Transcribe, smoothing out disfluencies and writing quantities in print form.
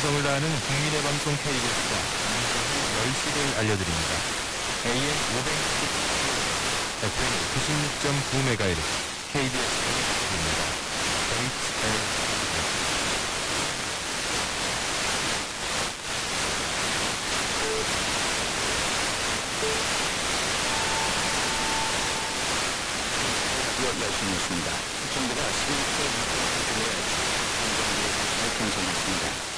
정성을 다하는 국민의 방송 KBS가 10시를 알려드립니다. AM 510, FM 96.9MHz KBS입니다. 열심히했습니다. 정부가 11대 6대 교회에 한정기에 방송했습니다.